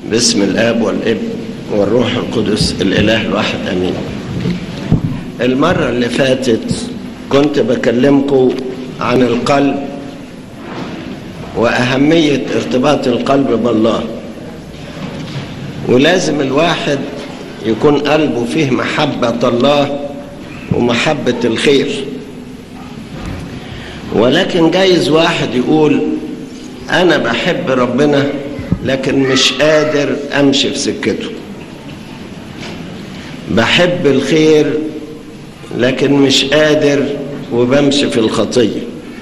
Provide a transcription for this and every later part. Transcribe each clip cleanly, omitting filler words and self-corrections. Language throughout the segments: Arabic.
باسم الآب والابن والروح القدس الإله الواحد أمين. المرة اللي فاتت كنت بكلمكم عن القلب وأهمية ارتباط القلب بالله، ولازم الواحد يكون قلبه فيه محبة الله ومحبة الخير. ولكن جايز واحد يقول أنا بحب ربنا لكن مش قادر أمشي في سكته، بحب الخير لكن مش قادر وبمشي في الخطية،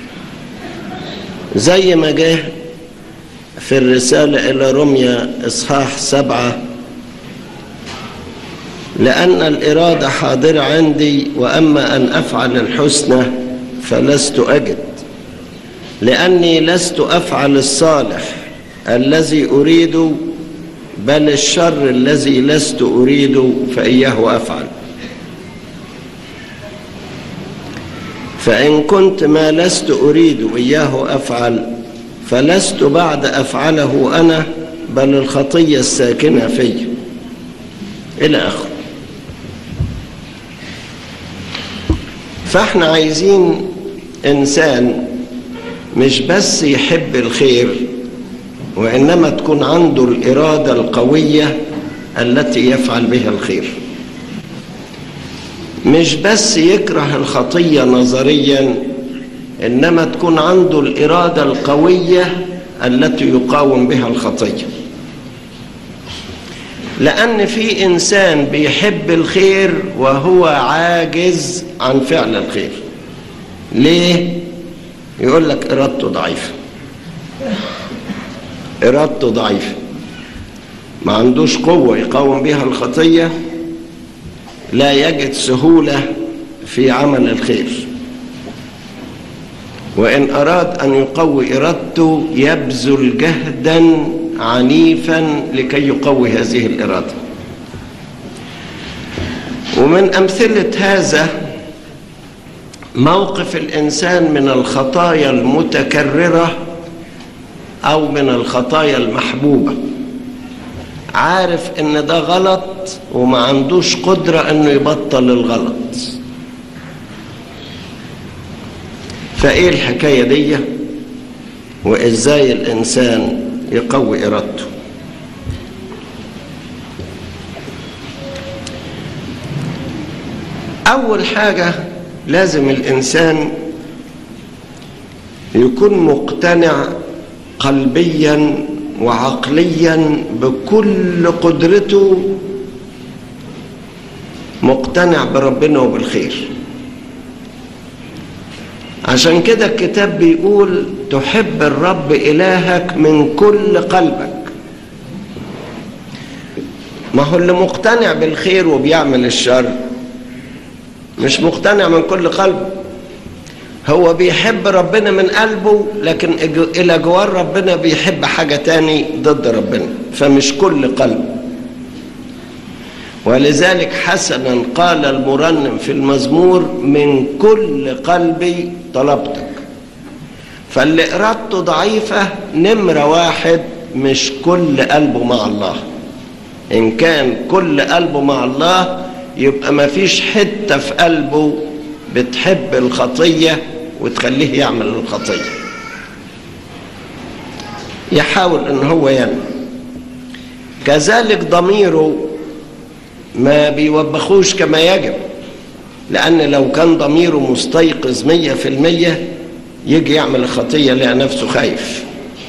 زي ما جه في الرسالة إلى روميا إصحاح 7: لأن الإرادة حاضرة عندي وأما أن أفعل الحسنى فلست أجد، لأني لست أفعل الصالح الذي أريده بل الشر الذي لست أريده فإياه أفعل. فإن كنت ما لست أريد إياه أفعل فلست بعد أفعله أنا بل الخطية الساكنة في إلى آخره. فإحنا عايزين إنسان مش بس يحب الخير وإنما تكون عنده الإرادة القوية التي يفعل بها الخير، مش بس يكره الخطية نظريا إنما تكون عنده الإرادة القوية التي يقاوم بها الخطية. لأن في إنسان بيحب الخير وهو عاجز عن فعل الخير. ليه؟ يقول لك إرادته ضعيفة، إرادته ضعيفة، ما عندوش قوة يقاوم بها الخطية، لا يجد سهولة في عمل الخير، وإن أراد أن يقوي إرادته يبذل جهدا عنيفا لكي يقوي هذه الإرادة. ومن أمثلة هذا موقف الإنسان من الخطايا المتكررة أو من الخطايا المحبوبة، عارف إن ده غلط وما عندوش قدرة إنه يبطل الغلط. فإيه الحكاية دي وإزاي الإنسان يقوي إرادته؟ أول حاجة لازم الإنسان يكون مقتنع قلبيا وعقليا بكل قدرته، مقتنع بربنا وبالخير. عشان كده الكتاب بيقول تحب الرب إلهك من كل قلبك. ما هو اللي مقتنع بالخير وبيعمل الشر مش مقتنع من كل قلبه، هو بيحب ربنا من قلبه لكن إلى جوار ربنا بيحب حاجة تاني ضد ربنا، فمش كل قلب. ولذلك حسنا قال المرنم في المزمور: من كل قلبي طلبتك. فاللي إرادته ضعيفة نمرة واحد مش كل قلبه مع الله. إن كان كل قلبه مع الله يبقى ما فيش حتة في قلبه بتحب الخطية وتخليه يعمل الخطية، يحاول ان هو ينمو. كذلك ضميره ما بيوبخوش كما يجب، لأن لو كان ضميره مستيقظ 100% يجي يعمل الخطية لقى نفسه خايف.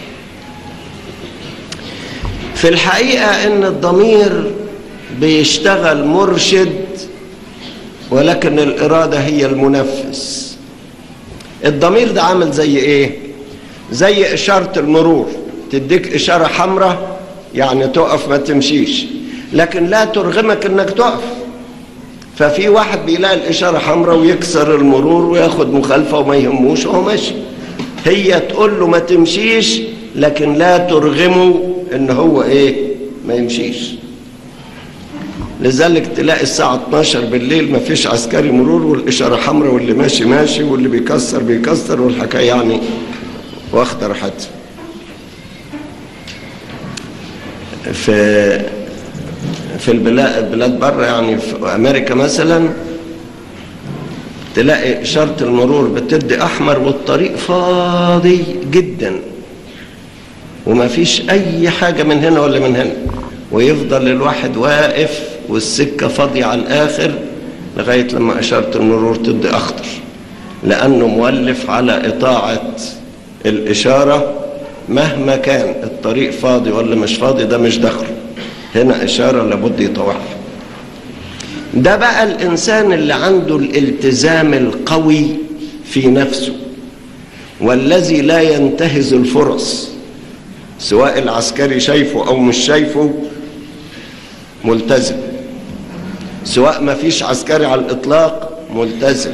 في الحقيقة ان الضمير بيشتغل مرشد ولكن الإرادة هي المنفذ. الضمير ده عامل زي ايه؟ زي إشارة المرور، تديك إشارة حمراء يعني تقف ما تمشيش، لكن لا ترغمك انك تقف. ففي واحد بيلاقي الإشارة حمراء ويكسر المرور وياخد مخالفة وما يهموش وهو ماشي. هي تقول له ما تمشيش لكن لا ترغمه ان هو ايه؟ ما يمشيش. لذلك تلاقي الساعة 12 بالليل ما فيش عسكري مرور والإشارة حمراء واللي ماشي ماشي واللي بيكسر بيكسر والحكاية يعني واخدة راحتها. في البلاد بره، يعني في أمريكا مثلا، تلاقي إشارة المرور بتدي أحمر والطريق فاضي جدا وما فيش أي حاجة من هنا ولا من هنا، ويفضل الواحد واقف والسكة فاضية على الآخر لغاية لما إشارة المرور تدي أخضر، لأنه مولف على إطاعة الإشارة مهما كان الطريق فاضي ولا مش فاضي، ده مش دخل، هنا إشارة لابد يطوعها. ده بقى الإنسان اللي عنده الالتزام القوي في نفسه، والذي لا ينتهز الفرص، سواء العسكري شايفه أو مش شايفه ملتزم، سواء ما فيش عسكري على الإطلاق ملتزم.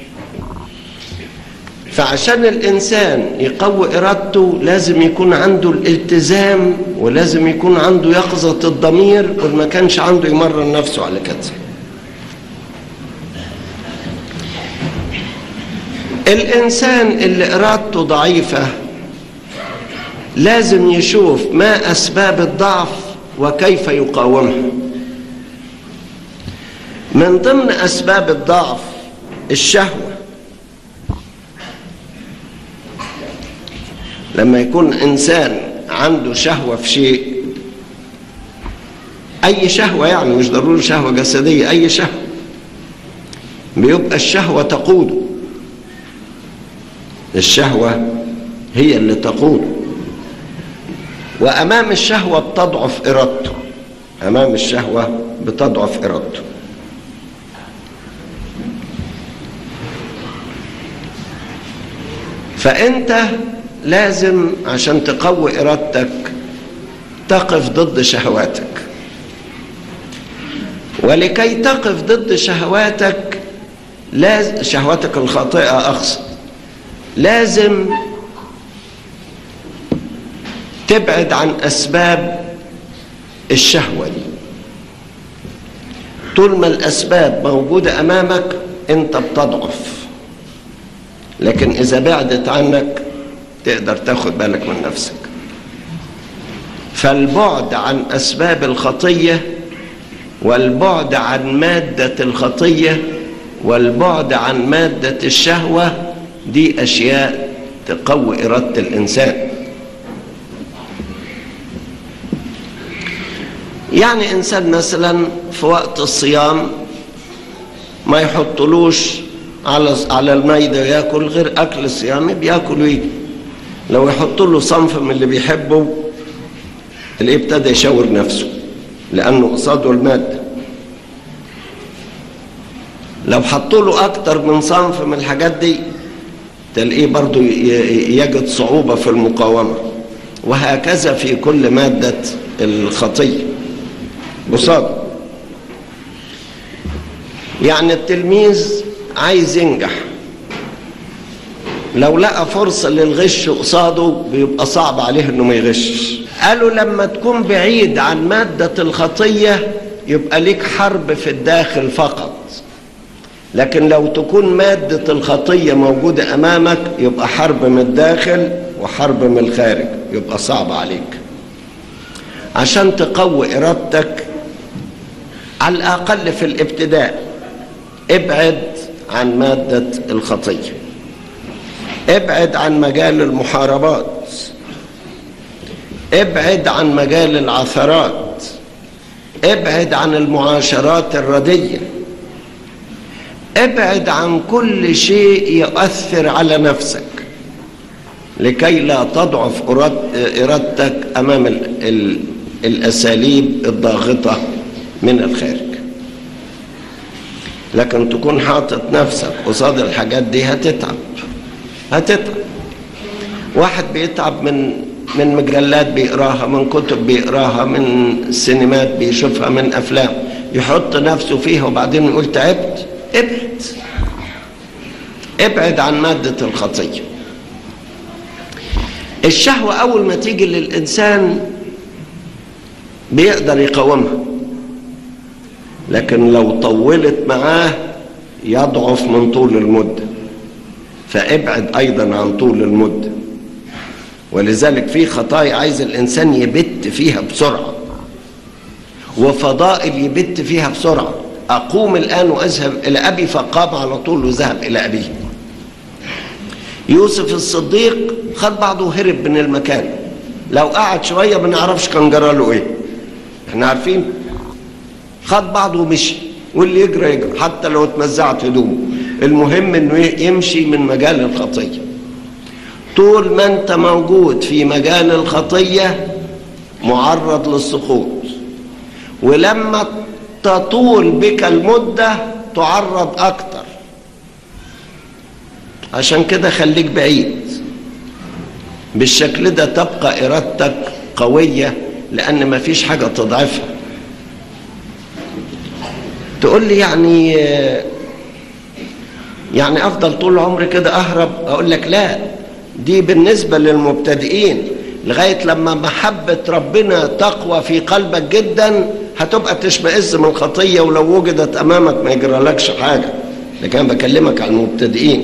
فعشان الإنسان يقوي إرادته لازم يكون عنده الالتزام، ولازم يكون عنده يقظة الضمير، وما كانش عنده يمرن نفسه على كده. الإنسان اللي إرادته ضعيفة لازم يشوف ما أسباب الضعف وكيف يقاومها. من ضمن أسباب الضعف الشهوة. لما يكون إنسان عنده شهوة في شيء، أي شهوة يعني، مش ضروري شهوة جسدية، أي شهوة، بيبقى الشهوة تقوده، الشهوة هي اللي تقوده، وأمام الشهوة بتضعف إرادته، أمام الشهوة بتضعف إرادته. فأنت لازم عشان تقوي إرادتك تقف ضد شهواتك، ولكي تقف ضد شهواتك، لازم شهواتك الخاطئة أقصد، لازم تبعد عن أسباب الشهوة دي. طول ما الأسباب موجودة أمامك أنت بتضعف، لكن إذا بعدت عنك تقدر تاخد بالك من نفسك. فالبعد عن أسباب الخطية، والبعد عن مادة الخطية، والبعد عن مادة الشهوة، دي أشياء تقوي إرادة الإنسان. يعني إنسان مثلا في وقت الصيام ما يحطلوش على المائدة ياكل غير أكل الصيام، بياكل ويجي. لو يحط له صنف من اللي بيحبه اللي ابتدى يشاور نفسه، لأنه قصاده المادة. لو حطوا له أكتر من صنف من الحاجات دي تلاقيه برضو يجد صعوبة في المقاومة، وهكذا في كل مادة الخطية. قصاده يعني التلميذ عايز ينجح، لو لقى فرصة للغش قصاده بيبقى صعب عليه انه ما يغشش. قالوا لما تكون بعيد عن مادة الخطية يبقى ليك حرب في الداخل فقط، لكن لو تكون مادة الخطية موجودة أمامك يبقى حرب من الداخل وحرب من الخارج، يبقى صعب عليك. عشان تقوي إرادتك على الأقل في الابتداء ابعد عن مادة الخطية، ابعد عن مجال المحاربات، ابعد عن مجال العثرات، ابعد عن المعاشرات الردية، ابعد عن كل شيء يؤثر على نفسك لكي لا تضعف إرادتك أمام الأساليب الضاغطة من الخارج. لكن تكون حاطط نفسك قصاد الحاجات دي هتتعب. واحد بيتعب من مجلات بيقراها، من كتب بيقراها، من سينمات بيشوفها، من أفلام، يحط نفسه فيها وبعدين يقول تعبت. ابعد عن مادة الخطية. الشهوة أول ما تيجي للإنسان بيقدر يقاومها، لكن لو طولت معاه يضعف من طول المدة، فابعد أيضا عن طول المدة. ولذلك في خطايا عايز الإنسان يبت فيها بسرعة، وفضائل يبت فيها بسرعة. أقوم الآن وأذهب إلى أبي، فقام على طول وذهب إلى أبيه. يوسف الصديق خد بعضه وهرب من المكان. لو قعد شوية ما نعرفش كان جرى له إيه، احنا عارفين. خد بعضه ومشي، واللي يجرى يجرى حتى لو اتمزعت هدومه، المهم انه يمشي من مجال الخطية. طول ما انت موجود في مجال الخطية معرض للسقوط، ولما تطول بك المدة تعرض أكتر. عشان كده خليك بعيد. بالشكل ده تبقى إرادتك قوية، لأن مفيش حاجة تضعفها. تقول لي يعني أفضل طول عمري كده أهرب؟ أقول لك لا، دي بالنسبة للمبتدئين. لغاية لما محبة ربنا تقوى في قلبك جدا هتبقى تشمئز من الخطية، ولو وجدت أمامك ما يجرالكش حاجة. لكن أنا بكلمك عن المبتدئين.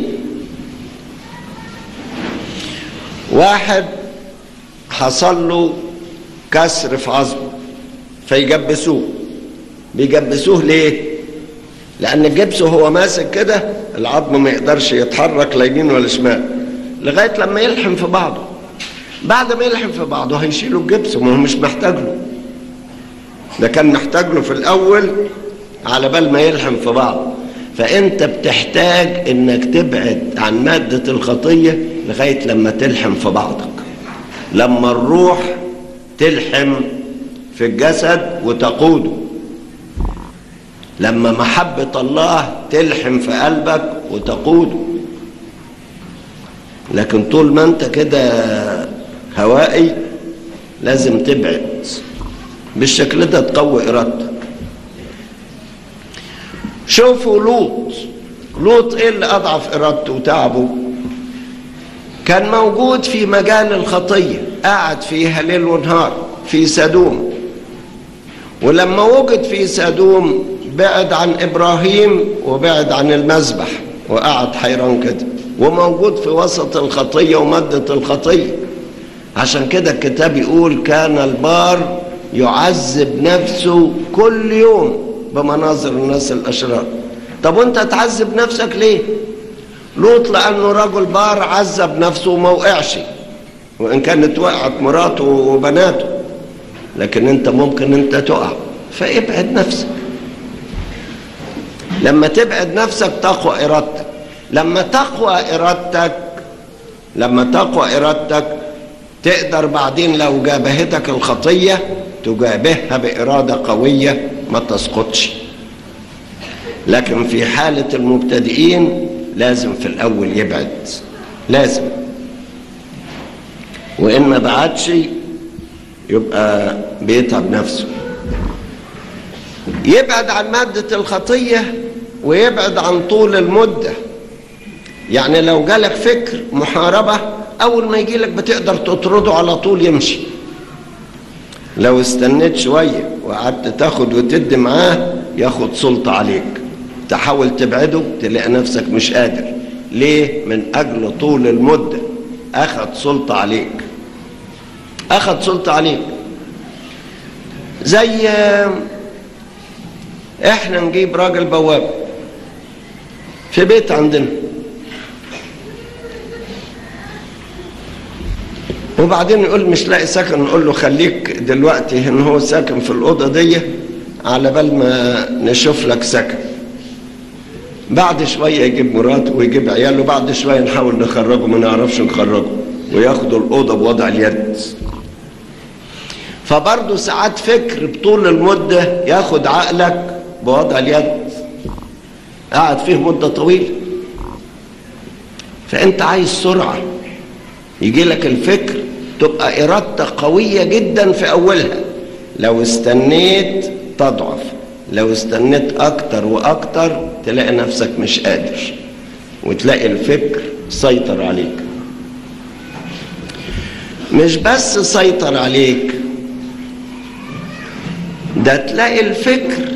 واحد حصل له كسر في عظمه فيجبسوه. بيجبسوه ليه؟ لأن الجبس هو ماسك كده العظم ما يقدرش يتحرك لا يمين ولا شمال لغاية لما يلحم في بعضه. بعد ما يلحم في بعضه هيشيلوا الجبس، وهو مش محتاج له. ده كان محتاج له في الأول على بال ما يلحم في بعضه. فأنت بتحتاج إنك تبعد عن مادة الخطية لغاية لما تلحم في بعضك، لما الروح تلحم في الجسد وتقوده، لما محبة الله تلحم في قلبك وتقوده. لكن طول ما انت كده هوائي لازم تبعد. بالشكل ده تقوي إرادتك. شوفوا لوط ايه اللي أضعف إرادته وتعبه؟ كان موجود في مجال الخطية، قاعد فيها ليل ونهار في سدوم. ولما وجد في سدوم بعد عن إبراهيم وبعد عن المذبح وقعد حيران كده، وموجود في وسط الخطية ومادة الخطية. عشان كده الكتاب يقول كان البار يعذب نفسه كل يوم بمناظر الناس الأشرار. طب وانت تعذب نفسك ليه؟ لوط لأنه رجل بار عذب نفسه وما وقعش، وإن كانت وقعت مراته وبناته، لكن انت ممكن انت تقع. فابعد نفسك. لما تبعد نفسك تقوى إرادتك. لما تقوى إرادتك تقدر بعدين لو جابهتك الخطية تجابهها بإرادة قوية ما تسقطش. لكن في حالة المبتدئين لازم في الأول يبعد، لازم. وإن ما بعدش يبقى بيتعب نفسه. يبعد عن مادة الخطية ويبعد عن طول المدة. يعني لو جالك فكر محاربة أول ما يجيلك بتقدر تطرده على طول يمشي. لو استنيت شوية وقعدت تاخد وتدي معاه ياخد سلطة عليك، تحاول تبعده تلاقي نفسك مش قادر. ليه؟ من أجل طول المدة أخذ سلطة عليك. زي احنا نجيب راجل بواب في بيت عندنا، وبعدين يقول مش لاقي سكن، نقول له خليك دلوقتي هنا، هو ساكن في الأوضة دي على بال ما نشوف لك سكن. بعد شوية يجيب مراته ويجيب عياله، بعد شوية نحاول نخرجه ما نعرفش نخرجه، وياخدوا الأوضة بوضع اليد. فبرضه ساعات فكر بطول المدة ياخد عقلك بوضع اليد، قاعد فيه مدة طويلة. فأنت عايز سرعة، يجي لك الفكر تبقى إرادتك قوية جدا في أولها. لو استنيت تضعف، لو استنيت أكتر وأكتر تلاقي نفسك مش قادر، وتلاقي الفكر سيطر عليك. مش بس سيطر عليك، ده تلاقي الفكر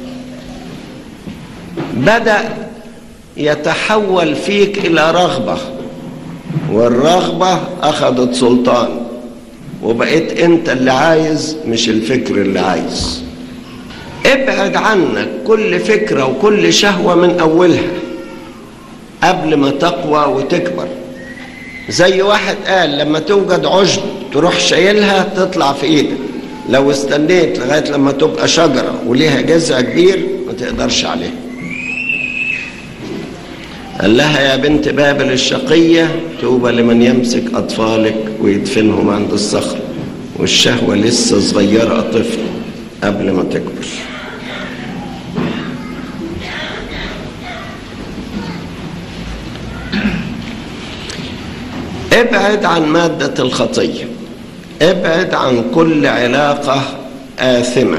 بدأ يتحول فيك إلى رغبة، والرغبة أخذت سلطان، وبقيت أنت اللي عايز مش الفكر اللي عايز. ابعد عنك كل فكرة وكل شهوة من أولها قبل ما تقوى وتكبر. زي واحد قال لما توجد عشب تروح شايلها تطلع في ايدك، لو استنيت لغاية لما تبقى شجرة وليها جذع كبير ما تقدرش عليها. قال لها يا بنت بابل الشقية توبى لمن يمسك أطفالك ويدفنهم عند الصخر، والشهوة لسه صغيرة طفل قبل ما تكبر. ابعد عن مادة الخطية، ابعد عن كل علاقة آثمة،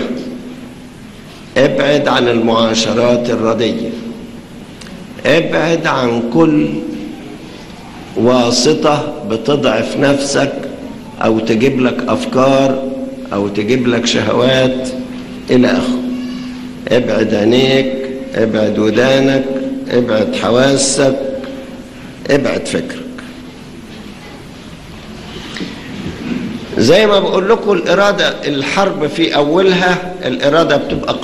ابعد عن المعاشرات الردية، ابعد عن كل واسطة بتضعف نفسك أو تجيب لك أفكار أو تجيب لك شهوات إلى آخره. ابعد عينيك، ابعد ودانك، ابعد حواسك، ابعد فكرك. زي ما بقول لكم الإرادة، الحرب في أولها الإرادة بتبقى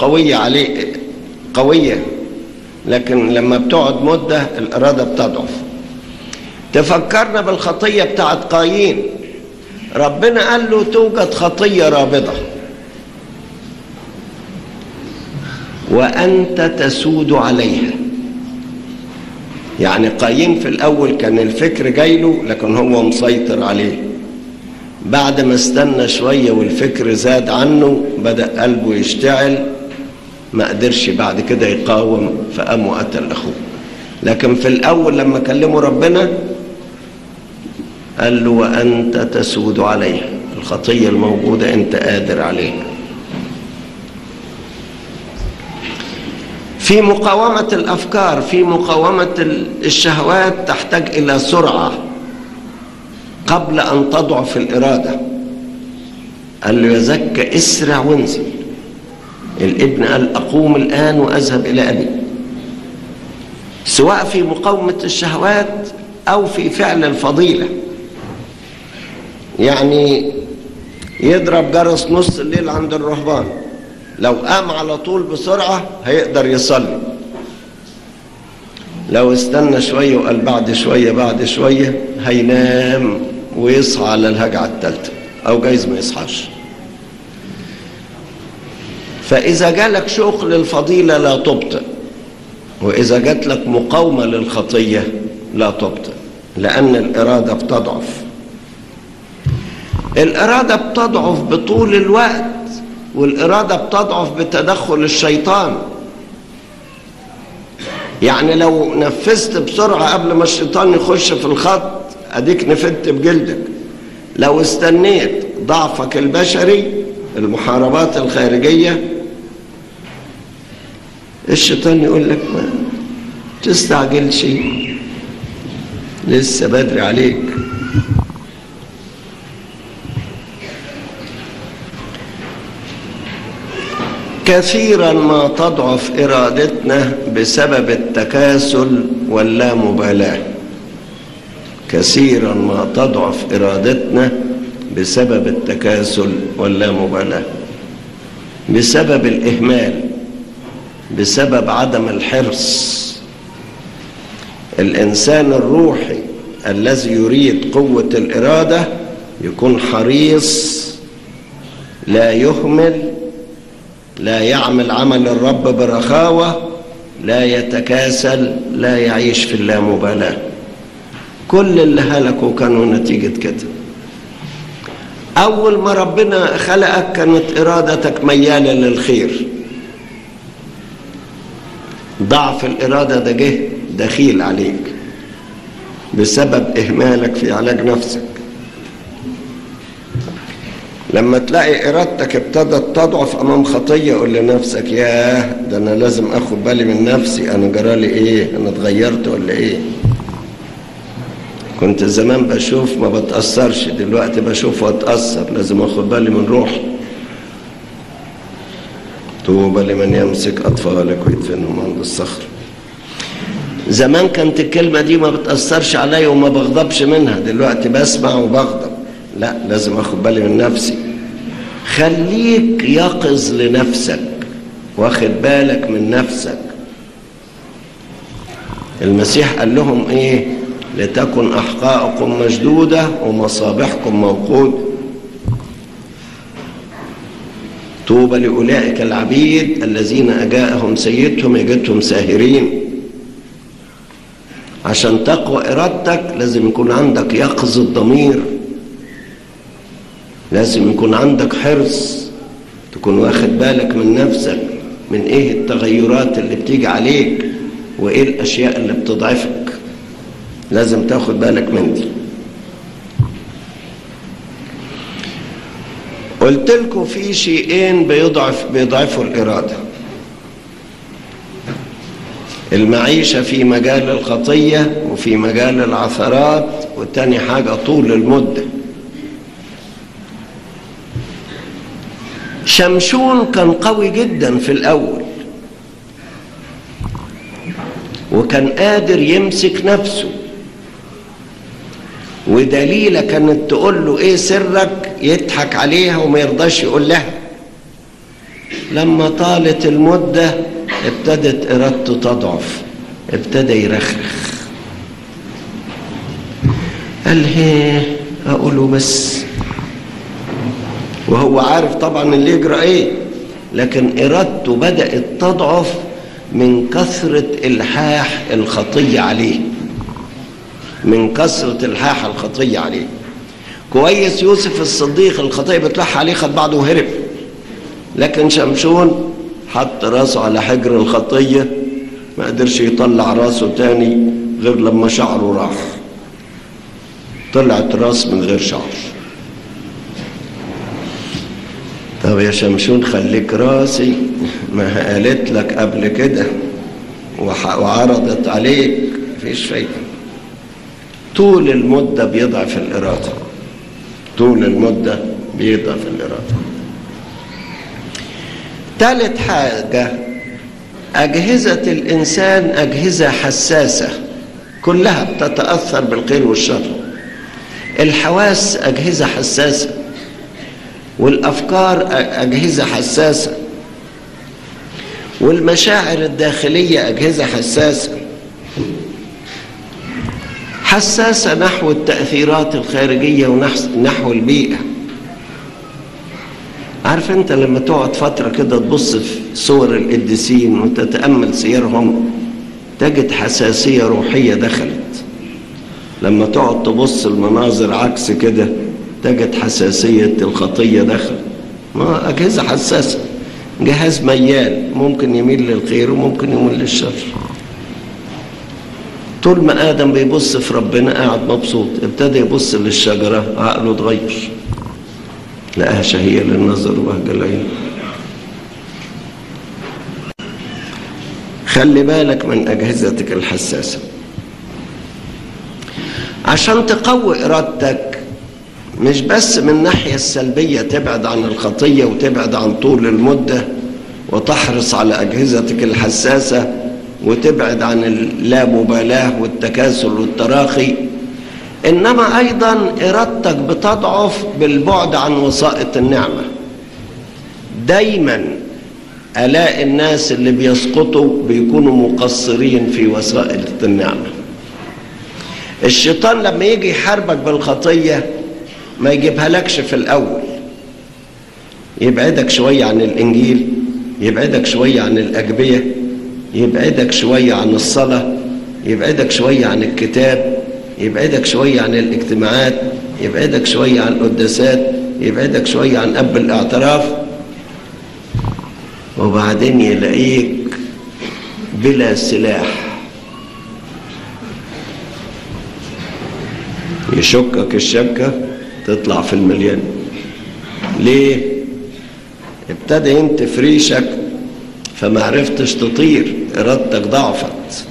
قوية، لكن لما بتقعد مدة الإرادة بتضعف. تفكرنا بالخطية بتاعت قايين. ربنا قال له توجد خطية رابضة وأنت تسود عليها. يعني قايين في الأول كان الفكر جايله لكن هو مسيطر عليه. بعد ما استنى شوية والفكر زاد عنه بدأ قلبه يشتعل، ما قدرش بعد كده يقاوم فقام وقتل أخوه. لكن في الأول لما كلمه ربنا قال له وأنت تسود عليها، الخطية الموجودة أنت قادر عليها. في مقاومة الأفكار، في مقاومة الشهوات تحتاج إلى سرعة قبل أن تضعف الإرادة. قال له يا زكا اسرع وانزل. الابن قال أقوم الآن وأذهب إلى أبي. سواء في مقاومة الشهوات أو في فعل الفضيلة. يعني يضرب جرس نص الليل عند الرهبان، لو قام على طول بسرعة هيقدر يصلي. لو استنى شوية وقال بعد شوية هينام ويصحى على الهجعة الثالثة أو جايز ما يصحاش. فإذا جالك شوق للفضيلة لا تبطئ، وإذا جات لك مقاومة للخطية لا تبطئ، لأن الإرادة بتضعف. الإرادة بتضعف بطول الوقت، والإرادة بتضعف بتدخل الشيطان. يعني لو نفذت بسرعة قبل ما الشيطان يخش في الخط أديك نفدت بجلدك. لو استنيت ضعفك البشري، المحاربات الخارجية، الشيطان يقول لك ما تستعجلش، لسه بدري عليك. كثيرا ما تضعف إرادتنا بسبب التكاسل واللامبالاة. كثيرا ما تضعف إرادتنا بسبب التكاسل واللامبالاة، بسبب الإهمال، بسبب عدم الحرص. الإنسان الروحي الذي يريد قوة الإرادة يكون حريص، لا يهمل، لا يعمل عمل الرب برخاوة، لا يتكاسل، لا يعيش في اللامبالاة. كل اللي هلكوا كانوا نتيجة كده. أول ما ربنا خلقك كانت إرادتك ميالة للخير. ضعف الإرادة ده جه دخيل عليك بسبب إهمالك في علاج نفسك. لما تلاقي إرادتك ابتدت تضعف أمام خطية قول لنفسك ياه ده أنا لازم أخد بالي من نفسي، أنا جرالي إيه؟ أنا اتغيرت ولا إيه؟ كنت زمان بشوف ما بتأثرش، دلوقتي بشوف واتأثر، لازم أخد بالي من روحي. طوبى لمن يمسك أطفالك ويدفنهم عند الصخر. زمان كانت الكلمة دي ما بتأثرش عليا وما بغضبش منها، دلوقتي بسمع وبغضب. لا، لازم أخد بالي من نفسي. خليك يقظ لنفسك واخد بالك من نفسك. المسيح قال لهم ايه؟ لتكن احقاءكم مشدودة ومصابيحكم موقودة. طوبى لأولئك العبيد الذين أجاءهم سيدهم يجدهم ساهرين. عشان تقوى إرادتك لازم يكون عندك يقظة ضمير، لازم يكون عندك حرص، تكون واخد بالك من نفسك، من ايه التغيرات اللي بتيجي عليك وايه الاشياء اللي بتضعفك. لازم تاخد بالك من دي. قلت لكم في شيئين بيضعفوا الإرادة: المعيشة في مجال الخطية وفي مجال العثرات، والتاني حاجة طول المدة. شمشون كان قوي جدا في الأول، وكان قادر يمسك نفسه، ودليلة كانت تقول له ايه سرك يضحك عليها وما يرضاش يقول لها. لما طالت المدة ابتدت إرادته تضعف، ابتدى يرخرخ. قال هي أقوله بس، وهو عارف طبعا اللي يجرى ايه، لكن إرادته بدأت تضعف من كثرة إلحاح الخطية عليه، من كثرة إلحاح الخطية عليه. كويس يوسف الصديق الخطية بتلح عليه، خد بعضه وهرب، لكن شمشون حط راسه على حجر الخطية، ما قدرش يطلع راسه تاني غير لما شعره راح، طلعت راس من غير شعر. طب يا شمشون خليك راسي، ما قالت لك قبل كده وعرضت عليك، مفيش فايدة. طول المدة بيضعف الإرادة، طول المدة بيضعف الإرادة. ثالث حاجة: أجهزة الإنسان أجهزة حساسة، كلها بتتأثر بالخير والشر. الحواس أجهزة حساسة، والأفكار أجهزة حساسة، والمشاعر الداخلية أجهزة حساسة، حساسة نحو التأثيرات الخارجية ونحو البيئة. عارف انت لما تقعد فترة كده تبص في صور القديسين وتتأمل سيرهم تجد حساسية روحية دخلت. لما تقعد تبص المناظر عكس كده تجد حساسية الخطية دخلت. ما أجهزة حساسة، جهاز ميال، ممكن يميل للخير وممكن يميل للشر. طول ما آدم بيبص في ربنا قاعد مبسوط، ابتدى يبص للشجرة عقله اتغير، لقاها شهية للنظر وبهجة العين. خلي بالك من أجهزتك الحساسة. عشان تقوي إرادتك مش بس من الناحية السلبية تبعد عن الخطية وتبعد عن طول المدة وتحرص على أجهزتك الحساسة وتبعد عن اللامبالاة والتكاسل والتراخي، إنما أيضا إرادتك بتضعف بالبعد عن وسائط النعمة. دايما ألاقي الناس اللي بيسقطوا بيكونوا مقصرين في وسائل النعمة. الشيطان لما يجي يحاربك بالخطية ما يجيبها لكش في الأول، يبعدك شوية عن الإنجيل، يبعدك شوية عن الأجبية، يبعدك شوية عن الصلاة، يبعدك شوية عن الكتاب، يبعدك شوية عن الاجتماعات، يبعدك شوية عن القداسات، يبعدك شوية عن أب الاعتراف، وبعدين يلاقيك بلا سلاح، يشكك الشبكة تطلع في المليان. ليه؟ ابتدى ينتف ريشك فما عرفتش تطير، إرادتك ضعفت.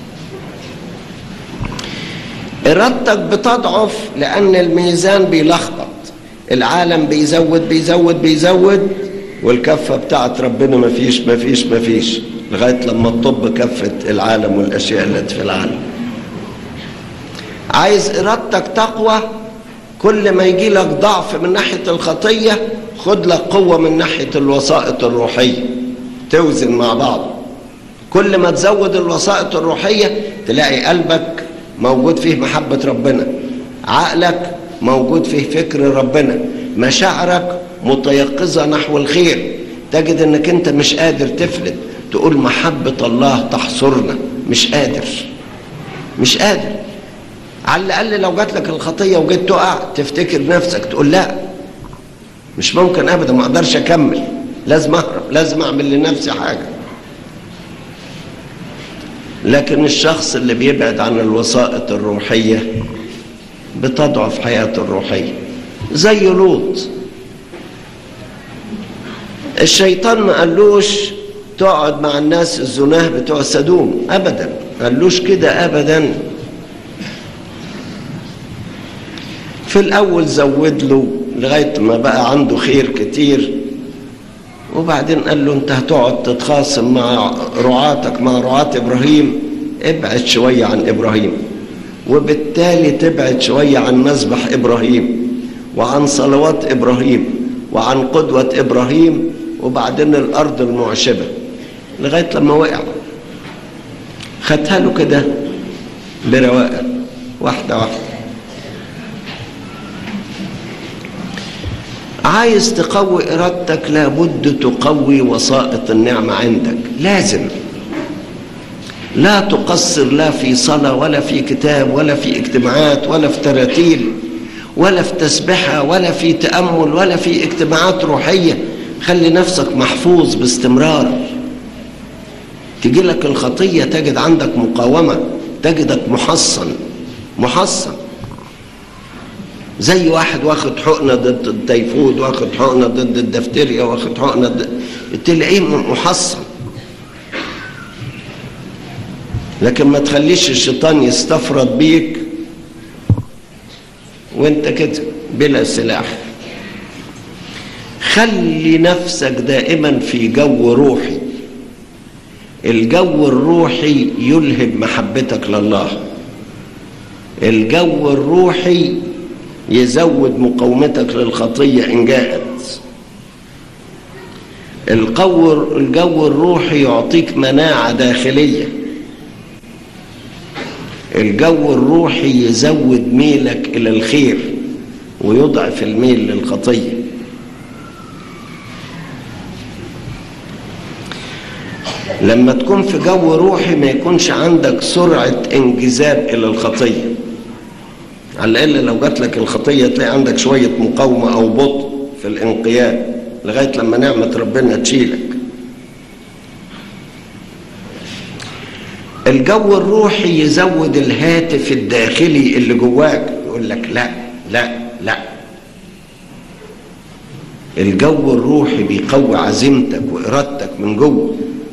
إرادتك بتضعف لأن الميزان بيلخبط، العالم بيزود بيزود بيزود والكفة بتاعت ربنا مفيش لغاية لما تطب كفة العالم والأشياء التي في العالم. عايز إرادتك تقوى، كل ما يجي لك ضعف من ناحية الخطية خد لك قوة من ناحية الوسائط الروحية. توزن مع بعض. كل ما تزود الوسائط الروحية تلاقي قلبك موجود فيه محبة ربنا، عقلك موجود فيه فكر ربنا، مشاعرك متيقظة نحو الخير. تجد انك انت مش قادر تفلت، تقول محبة الله تحصرنا، مش قادر. على الأقل لو جات لك الخطية وجيت تقع تفتكر نفسك، تقول لا مش ممكن أبدا، ما أقدرش أكمل، لازم أهرب، لازم أعمل لنفسي حاجة. لكن الشخص اللي بيبعد عن الوسائط الروحية بتضعف حياته الروحية. زي لوط، الشيطان ما قالوش تقعد مع الناس الزناه بتوع سدوم أبدا، قالوش كده أبدا. في الأول زود له لغاية ما بقى عنده خير كتير، وبعدين قال له أنت هتقعد تتخاصم مع رعاتك، مع رعاة إبراهيم، ابعد شوية عن إبراهيم، وبالتالي تبعد شوية عن مذبح إبراهيم وعن صلوات إبراهيم وعن قدوة إبراهيم، وبعدين الأرض المعشبة، لغاية لما وقع. خدها له كده برواقة، واحدة واحدة. عايز تقوي إرادتك لابد تقوي وسائط النعمة عندك، لازم. لا تقصر لا في صلاة ولا في كتاب ولا في اجتماعات ولا في تراتيل ولا في تسبحة ولا في تأمل ولا في اجتماعات روحية. خلي نفسك محفوظ باستمرار. تجي لك الخطية تجد عندك مقاومة، تجدك محصن. زي واحد واخد حقنة ضد التيفود، واخد حقنة ضد الدفتيريا، واخد حقنة تلاقيه محصن. لكن ما تخليش الشيطان يستفرد بيك وانت كده بلا سلاح. خلي نفسك دائما في جو روحي. الجو الروحي يلهب محبتك لله. الجو الروحي يزود مقاومتك للخطية إن جاءت. الجو الروحي يعطيك مناعة داخلية. الجو الروحي يزود ميلك إلى الخير ويضعف الميل للخطية. لما تكون في جو روحي ما يكونش عندك سرعة انجذاب إلى الخطية. على الأقل لو جات لك الخطية تلاقي عندك شوية مقاومة أو بطء في الانقياد لغاية لما نعمة ربنا تشيلك. الجو الروحي يزود الهاتف الداخلي اللي جواك، يقول لك لا لا لا. الجو الروحي بيقوي عزيمتك وإرادتك من جوه.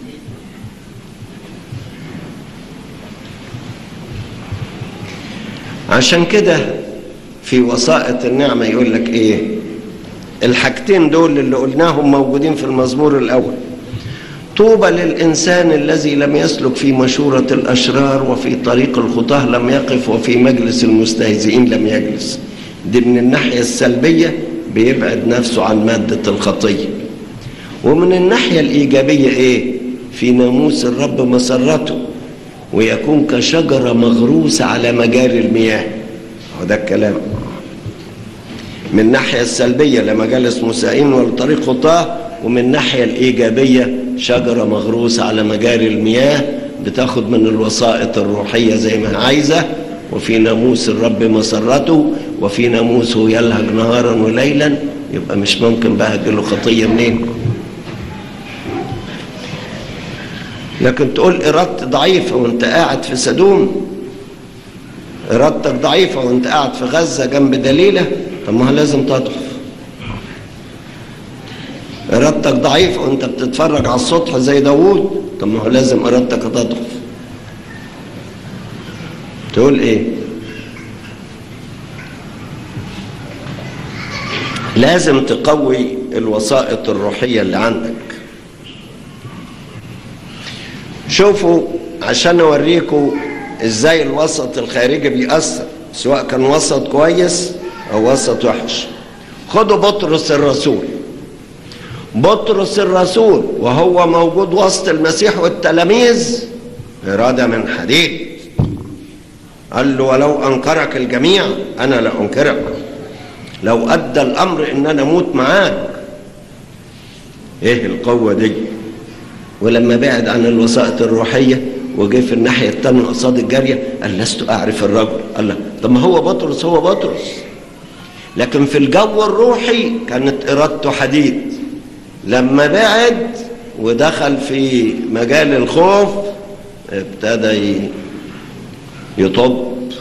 عشان كده في وسائط النعمة يقول لك ايه؟ الحاجتين دول اللي قلناهم موجودين في المزمور الأول. طوبى للإنسان الذي لم يسلك في مشورة الأشرار وفي طريق الخطاه لم يقف وفي مجلس المستهزئين لم يجلس. دي من الناحية السلبية بيبعد نفسه عن مادة الخطية. ومن الناحية الإيجابية ايه؟ في ناموس الرب مسرته ويكون كشجرة مغروسة على مجاري المياه. وده الكلام. من الناحية السلبية لمجالس مسائين ولطريق خطاه، ومن الناحية الإيجابية شجرة مغروسة على مجاري المياه بتاخد من الوسائط الروحية زي ما عايزة. وفي ناموس الرب مسرته وفي ناموسه يلهج نهارا وليلا. يبقى مش ممكن بقى تجيله خطية منين؟ لكن تقول إرادتي ضعيفة وانت قاعد في سدوم، إرادتك ضعيفة وانت قاعد في غزة جنب دليلة، طب ما لازم تضعف. إرادتك ضعيفة وانت بتتفرج على السطح زي داوود، طب ما لازم إرادتك تضعف. تقول ايه؟ لازم تقوي الوسائط الروحية اللي عندك. شوفوا عشان اوريكم ازاي الوسط الخارجي بيأثر، سواء كان وسط كويس او وسط وحش. خدوا بطرس الرسول. بطرس الرسول وهو موجود وسط المسيح والتلاميذ إرادة من حديد. قال له ولو أنكرك الجميع أنا لا أنكرك، لو أدى الأمر إن أنا أموت معاك. إيه القوة دي؟ ولما بعد عن الوسائط الروحية وجه في الناحية التانية قصاد الجارية قال لست أعرف الرجل. قال له طب ما هو بطرس، هو بطرس، لكن في الجو الروحي كانت إرادته حديد. لما بعد ودخل في مجال الخوف ابتدى يطب.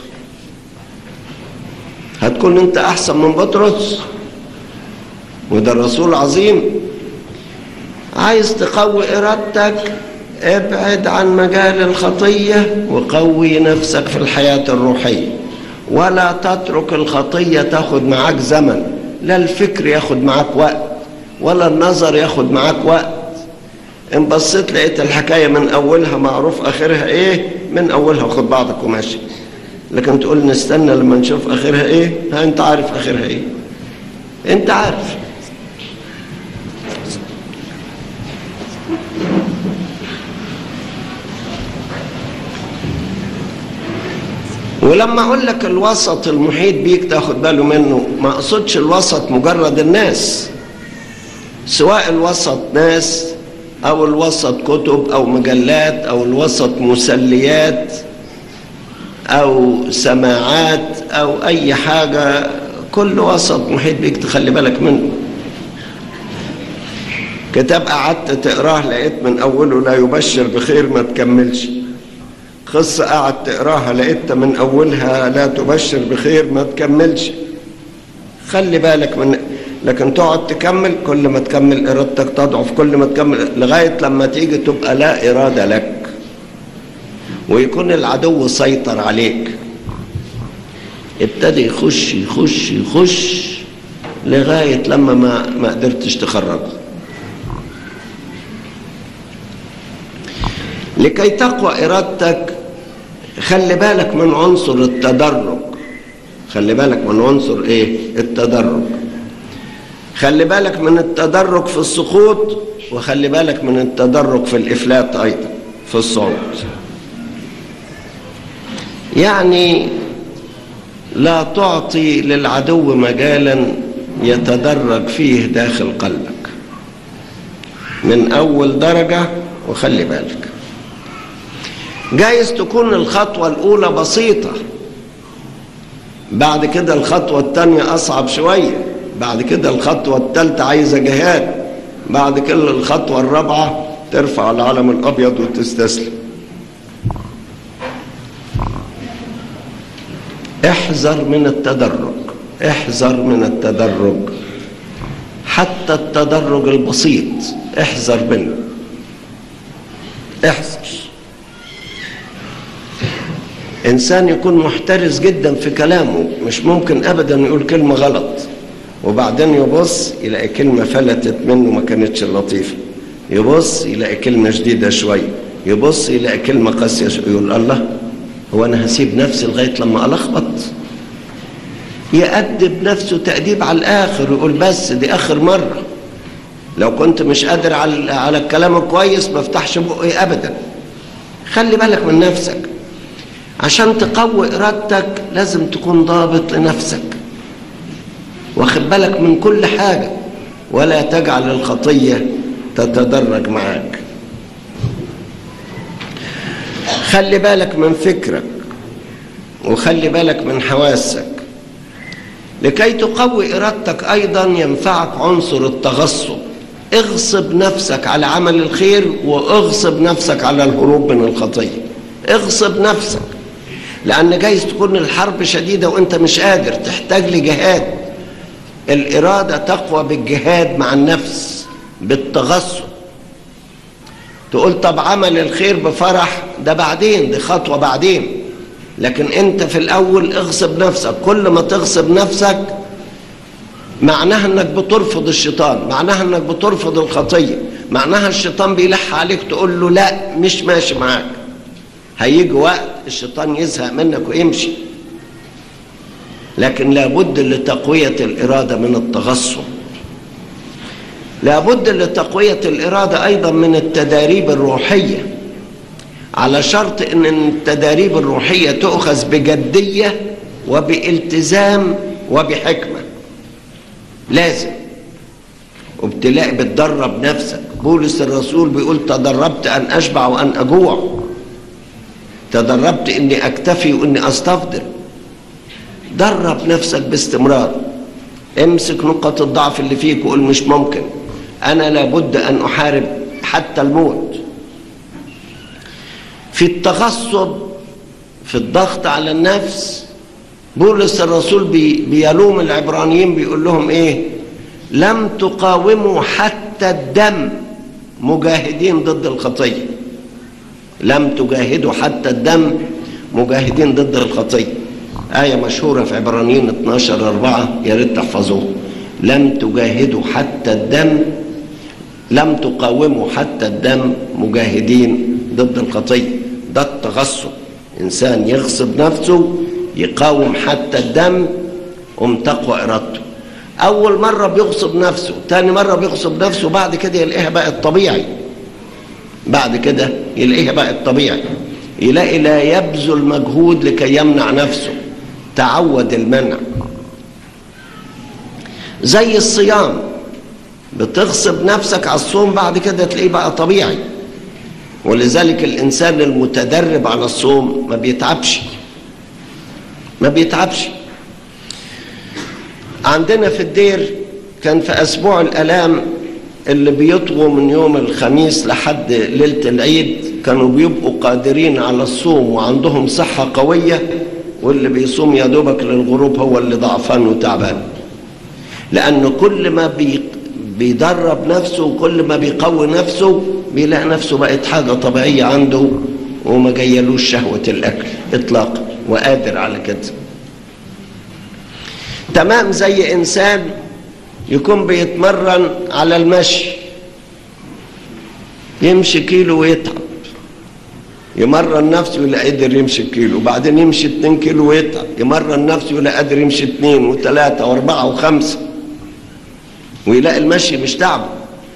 هتكون انت احسن من بطرس؟ وده الرسول عظيم. عايز تقوي ارادتك، ابعد عن مجال الخطية وقوي نفسك في الحياة الروحية، ولا تترك الخطية تاخد معاك زمن. لا الفكر ياخد معاك وقت ولا النظر ياخد معاك وقت. ان بصيت لقيت الحكاية من اولها معروف اخرها ايه، من اولها خد بعضك وماشي. لكن تقول نستنى لما نشوف اخرها ايه؟ ها انت عارف اخرها ايه، انت عارف. ولما اقول لك الوسط المحيط بيك تاخد باله منه، ما اقصدش الوسط مجرد الناس، سواء الوسط ناس او الوسط كتب او مجلات او الوسط مسليات او سماعات او اي حاجة، كل وسط محيط بيك تخلي بالك منه. كتاب قعدت تقراه لقيت من اوله لا يبشر بخير ما تكملش. قصة قعدت تقراها لقيت من اولها لا تبشر بخير ما تكملش. خلي بالك من، لكن تقعد تكمل، كل ما تكمل ارادتك تضعف، كل ما تكمل لغاية لما تيجي تبقى لا ارادة لك ويكون العدو سيطر عليك. ابتدي يخش يخش يخش لغاية لما ما قدرتش تخرج. لكي تقوى ارادتك خلي بالك من عنصر التدرج. خلي بالك من عنصر ايه؟ التدرج. خلي بالك من التدرج في السقوط، وخلي بالك من التدرج في الافلات ايضا في الصعود. يعني لا تعطي للعدو مجالا يتدرج فيه داخل قلبك من اول درجة. وخلي بالك جايز تكون الخطوة الاولى بسيطة، بعد كده الخطوة الثانية اصعب شوية، بعد كده الخطوة الثالثة عايزة جهاد، بعد كده الخطوة الرابعة ترفع العلم الابيض وتستسلم. احذر من التدرج، احذر من التدرج، حتى التدرج البسيط احذر منه، احذر. انسان يكون محترس جدا في كلامه، مش ممكن ابدا يقول كلمة غلط وبعدين يبص يلاقي كلمة فلتت منه ما كانتش لطيفة، يبص يلاقي كلمة جديدة شوية، يبص يلاقي كلمة قاسية شوية، يقول الله هو أنا هسيب نفسي لغاية لما ألخبط؟ يأدب نفسه تأديب على الآخر، يقول بس دي آخر مرة، لو كنت مش قادر على الكلام الكويس ما افتحش بقي أبدا. خلي بالك من نفسك. عشان تقوي إرادتك لازم تكون ضابط لنفسك، واخد بالك من كل حاجة، ولا تجعل الخطية تتدرج معاك. خلي بالك من فكرك وخلي بالك من حواسك. لكي تقوي إرادتك أيضا ينفعك عنصر التغصب. اغصب نفسك على عمل الخير واغصب نفسك على الهروب من الخطية. اغصب نفسك، لأن جايز تكون الحرب شديدة وانت مش قادر، تحتاج لجهاد. الإرادة تقوى بالجهاد مع النفس بالتغصب. تقول طب عمل الخير بفرح ده بعدين، دي خطوة بعدين، لكن انت في الأول اغصب نفسك. كل ما تغصب نفسك معناها انك بترفض الشيطان، معناها انك بترفض الخطية، معناها الشيطان بيلح عليك تقول له لا مش ماشي معاك. هيجي وقت الشيطان يزهق منك ويمشي. لكن لابد لتقوية الإرادة من التغصب. لابد لتقوية الإرادة أيضا من التداريب الروحية، على شرط أن التداريب الروحية تؤخذ بجدية وبالتزام وبحكمة، لازم. وبتلاقي بتدرب نفسك. بولس الرسول بيقول تدربت أن أشبع وأن أجوع، تدربت أني أكتفي وأني أستفضل. درب نفسك باستمرار، امسك نقط الضعف اللي فيك وقول مش ممكن، أنا لابد أن أحارب حتى الموت. في التغصب، في الضغط على النفس، بولس الرسول بيلوم العبرانيين، بيقول لهم ايه؟ لم تقاوموا حتى الدم مجاهدين ضد الخطية. لم تجاهدوا حتى الدم مجاهدين ضد الخطية. آية مشهورة في عبرانيين 12:4، يا ريت تحفظوها. لم تجاهدوا حتى الدم، لم تقاوموا حتى الدم مجاهدين ضد الخطية. ده التغصب، إنسان يغصب نفسه يقاوم حتى الدم ومتقوى إرادته. أول مرة بيغصب نفسه، تاني مرة بيغصب نفسه، بعد كده يلاقيها بقت طبيعي. بعد كده يلاقيها بقت طبيعي، يلاقي لا يبذل مجهود لكي يمنع نفسه، تعود المنع. زي الصيام، بتغصب نفسك على الصوم، بعد كده تلاقيه بقى طبيعي. ولذلك الإنسان المتدرب على الصوم ما بيتعبش، ما بيتعبش. عندنا في الدير كان في أسبوع الآلام اللي بيطغوا من يوم الخميس لحد ليلة العيد كانوا بيبقوا قادرين على الصوم وعندهم صحة قوية، واللي بيصوم يا دوبك للغروب هو اللي ضعفان وتعبان. لأنه كل ما بيدرب نفسه وكل ما بيقوي نفسه بيلاقي نفسه بقت حاجة طبيعية عنده، وما جايلوش شهوة الأكل إطلاقا، وقادر على كده. تمام زي إنسان يكون بيتمرن على المشي، يمشي كيلو ويتعب، يمرن نفسه يلاقي قادر يمشي كيلو، وبعدين يمشي 2 كيلو ويتعب، يمرن نفسه يلاقي قادر يمشي 2 و3 و4 و5، ويلاقي المشي مش تعبه.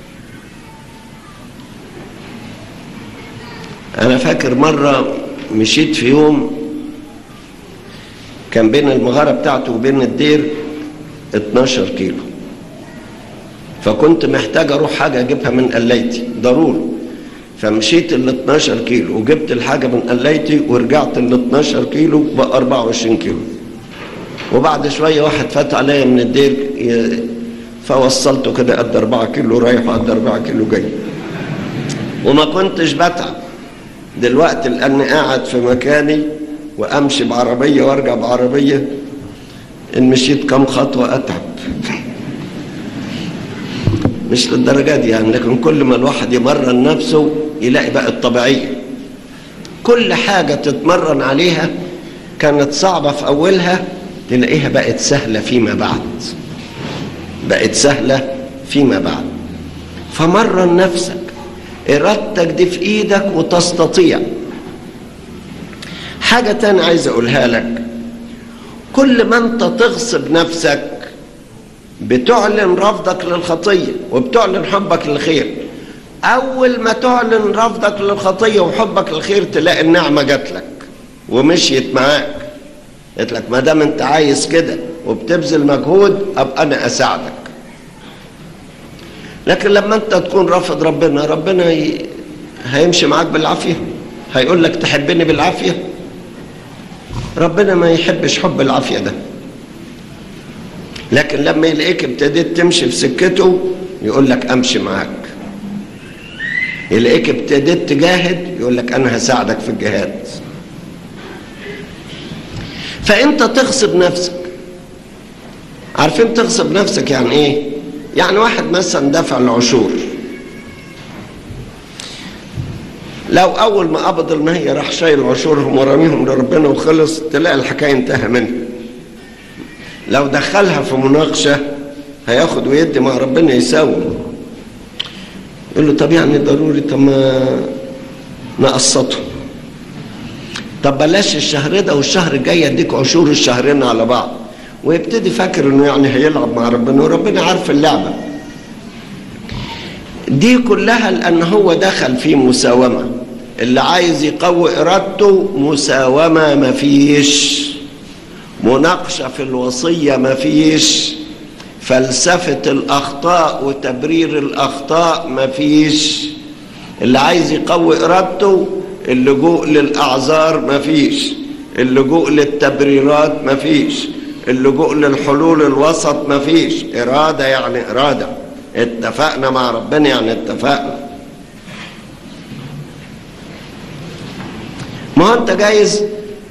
أنا فاكر مرة مشيت في يوم كان بين المغارة بتاعته وبين الدير 12 كيلو، فكنت محتاج أروح حاجة أجيبها من قلايتي ضروري، فمشيت ال 12 كيلو وجبت الحاجة من قلايتي ورجعت ال 12 كيلو بقى 24 كيلو. وبعد شوية واحد فات عليا من الدير فوصلته كده قد 4 كيلو رايح وقد 4 كيلو جاي، وما كنتش بتعب. دلوقتي لأني قاعد في مكاني وأمشي بعربية وأرجع بعربية، إن مشيت كم خطوة أتعب. مش للدرجة دي يعني، لكن كل ما الواحد يمرن نفسه يلاقي بقى الطبيعية. كل حاجة تتمرن عليها كانت صعبة في أولها تلاقيها بقت سهلة فيما بعد، بقت سهلة فيما بعد. فمرن نفسك، إرادتك دي في إيدك وتستطيع. حاجة تانية عايز أقولها لك، كل ما أنت تغصب نفسك بتعلن رفضك للخطية وبتعلن حبك للخير. أول ما تعلن رفضك للخطية وحبك للخير تلاقي النعمة جات لك ومشيت معاك، قلت لك ما دام أنت عايز كده وبتبذل مجهود أبقى أنا أساعدك. لكن لما أنت تكون رافض ربنا هيمشي معاك بالعافية، هيقول لك تحبني بالعافية. ربنا ما يحبش حب العافية ده. لكن لما يلاقيك ابتديت تمشي في سكته يقول لك امشي معاك، يلاقيك ابتديت تجاهد يقول لك انا هساعدك في الجهاد. فانت تغصب نفسك. عارفين تغصب نفسك يعني ايه؟ يعني واحد مثلا دفع العشور، لو اول ما قبض المهية راح شايل عشورهم ورميهم لربنا وخلص، تلاقي الحكاية انتهى منه. لو دخلها في مناقشة هياخد ويدي مع ربنا يساوم، يقول له طب يعني ضروري، طب ما نقسطه، طب بلاش الشهر ده والشهر الجاي اديك عشور الشهرين على بعض، ويبتدي فاكر انه يعني هيلعب مع ربنا، وربنا عارف اللعبة. دي كلها لأن هو دخل في مساومة. اللي عايز يقوي إرادته مساومة مفيش، مناقشة في الوصية مفيش، فلسفة الأخطاء وتبرير الأخطاء مفيش. اللي عايز يقوي إرادته اللجوء للأعذار مفيش، اللجوء للتبريرات مفيش، اللجوء للحلول الوسط مفيش. إرادة يعني إرادة، اتفقنا مع ربنا يعني اتفقنا. ما انت جايز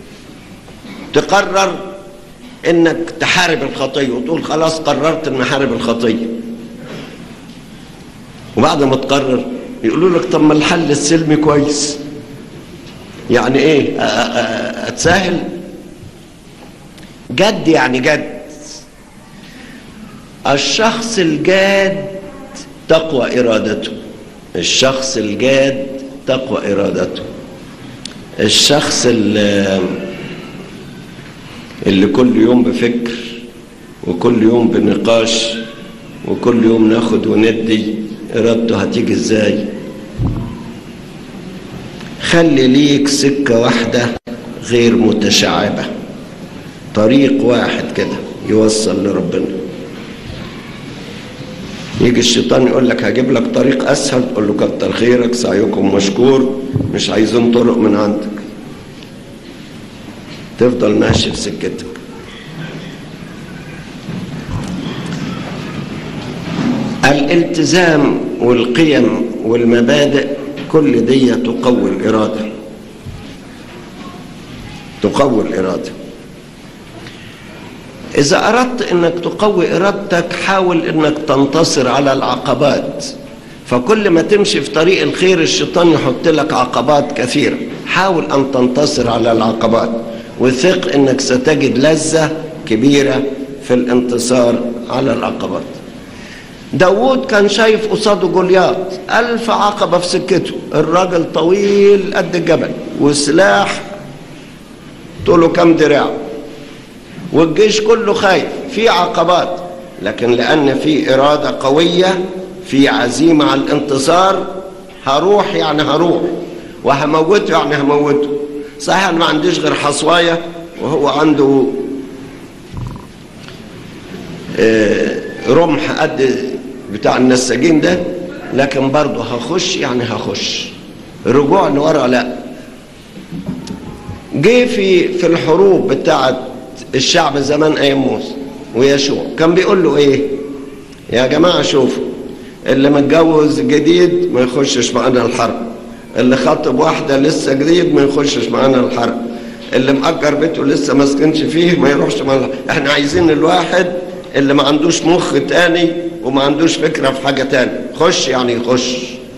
تقرر انك تحارب الخطية وتقول خلاص قررت ان احارب الخطية، وبعد ما تقرر يقولوا لك طب ما الحل السلمي كويس، يعني ايه اتساهل؟ جد يعني جد. الشخص الجاد تقوى إرادته، الشخص الجاد تقوى إرادته. الشخص اللي كل يوم بفكر وكل يوم بنقاش وكل يوم ناخد وندي، إرادته هتيجي ازاي؟ خلي ليك سكة واحدة غير متشعبة، طريق واحد كده يوصل لربنا. يجي الشيطان يقول لك هجيب لك طريق أسهل، تقول له كتر خيرك سعيكم مشكور، مش عايزين طرق من عندك. تفضل ماشي في سكتك. الالتزام والقيم والمبادئ كل دي تقوي الإرادة، تقوي الإرادة. إذا أردت أنك تقوي إرادتك حاول أنك تنتصر على العقبات. فكل ما تمشي في طريق الخير الشيطان يحط لك عقبات كثيرة، حاول أن تنتصر على العقبات، وثق أنك ستجد لذة كبيرة في الانتصار على العقبات. داود كان شايف قصاده جولياط 1000 عقبة في سكته، الراجل طويل قد الجبل وسلاح طوله كم دراع والجيش كله خايف، في عقبات، لكن لأن في إرادة قوية، في عزيمة على الانتصار، هروح يعني هروح، وهموته يعني هموته. صحيح أنا ما عنديش غير حصواية وهو عنده رمح قد بتاع النساجين ده، لكن برضه هخش يعني هخش. رجوع لورا لا. جه في الحروب بتاعت الشعب زمان ايام موسى ويشوع، كان بيقول له ايه؟ يا جماعه شوفوا، اللي متجوز جديد ما يخشش معانا الحرب، اللي خاطب واحده لسه جديد ما يخشش معانا الحرب، اللي مأجر بيته لسه ما سكنش فيه ما يروحش معانا. احنا عايزين الواحد اللي ما عندوش مخ تاني وما عندوش فكره في حاجه تاني، خش يعني يخش.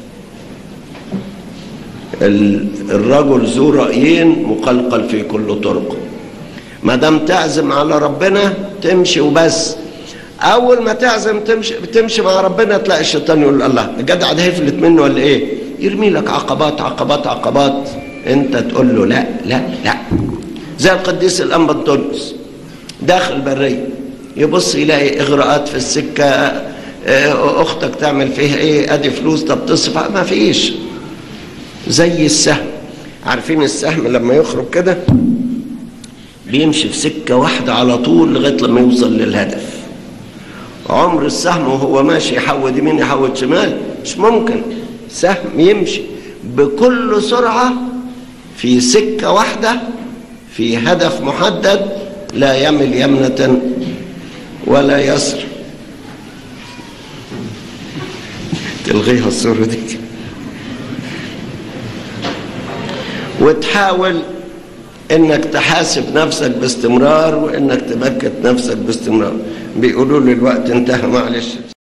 الرجل ذو رأيين مقلقل في كل طرق. ما دام تعزم على ربنا تمشي وبس. اول ما تعزم تمشي مع ربنا تلاقي الشيطان يقول الله الجدع ده هيفلت منه ولا ايه؟ يرمي لك عقبات عقبات عقبات، انت تقول له لا لا لا. زي القديس الانبا انطونيوس داخل بريه، يبص يلاقي اغراءات في السكه، اختك تعمل فيها ايه؟ ادي فلوس، طب تصرف ما فيش. زي السهم، عارفين السهم لما يخرج كده بيمشي في سكه واحده على طول لغايه لما يوصل للهدف. عمر السهم وهو ماشي يحود يمين يحود شمال مش ممكن. سهم يمشي بكل سرعه في سكه واحده في هدف محدد، لا يمل يمنه ولا يسر. تلغيها الصوره دي وتحاول انك تحاسب نفسك باستمرار وانك تبكت نفسك باستمرار. بيقولوا لي الوقت انتهى، معلش.